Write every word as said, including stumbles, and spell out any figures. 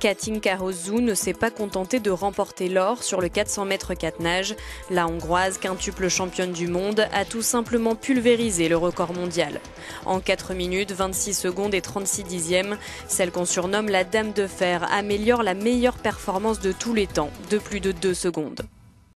Katinka Hosszú ne s'est pas contentée de remporter l'or sur le quatre cents mètres quatre nages. La Hongroise, quintuple championne du monde, a tout simplement pulvérisé le record mondial. En quatre minutes, vingt-six secondes et trente-six dixièmes, celle qu'on surnomme la Dame de Fer améliore la meilleure performance de tous les temps, de plus de deux secondes.